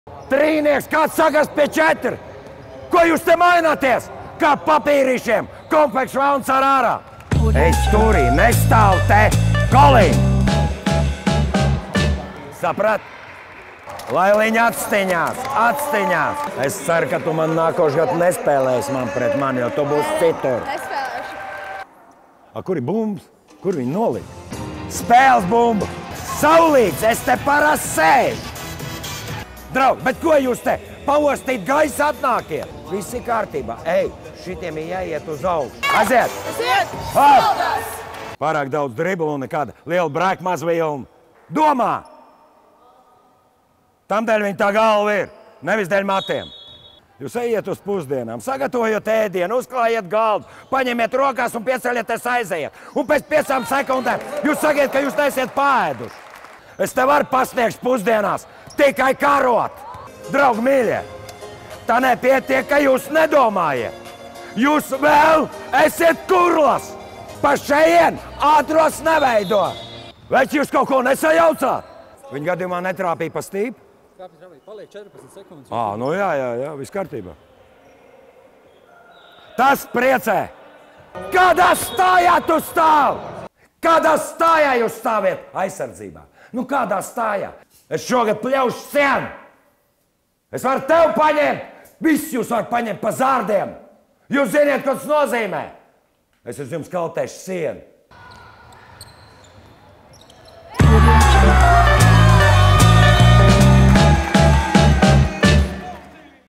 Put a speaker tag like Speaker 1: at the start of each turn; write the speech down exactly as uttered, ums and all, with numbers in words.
Speaker 1: Trīnieks, kāds sakas pie četri? Ko jūs te maināties? Kā papīrīšiem, konfekšu valns ar ārā. Es turī, nestāv te, kolī. Saprat? Lai viņa atstiņās, atstiņās. Es ceru, ka tu man nākošu gadu nespēlēsi man pret mani, jo tu būsi citur.
Speaker 2: Nespēlēšu.
Speaker 1: A, kur ir bumbas? Kur viņi nolika? Spēles bumba. Saulīts, es te parasti sēžu. Draugi, bet ko jūs te paostīt gaisa atnākiet? Viss ir kārtībā. Ej, šitiem ir jāiet uz augšu. Aiziet!
Speaker 2: Aiziet!
Speaker 1: Spēlēs! Pārāk daudz driblu un nekāda liela brēka maz vilna. Domā! Tamdēļ viņa tā galva ir, nevis dēļ matiem. Jūs ejiet uz pusdienām, sagatavojot ēdienu, uzklājiet galdu, paņemiet rokās un pieceļieties aizejiet. Un pēc piecām sekundēm jūs sakiet, ka jūs neesiet paēduši. Es te varu pasniegt pusdienās tikai karot. Draugi mīļie, tā nepietiek, ka jūs nedomājiet. Jūs vēl esiet kurlas. Pa šeien ātros neveido. Vai jūs kaut ko nesajaucāt? Viņa gadījumā netrāpīja pa stīpu?
Speaker 3: Paliek četrpadsmit sekundes.
Speaker 1: Ā, nu jā, jā, jā, viss kārtībā. Tas priecē. Kādā stājā tu stāv? Kādā stājā jūs stāviet aizsardzībā? Nu kādā stājā? Es šogad pļaušu sienu. Es varu tev paņemt. Viss jūs var paņemt pa zārdiem. Jūs ziniet, ko tas nozīmē. Es uz jums kaltēšu sienu.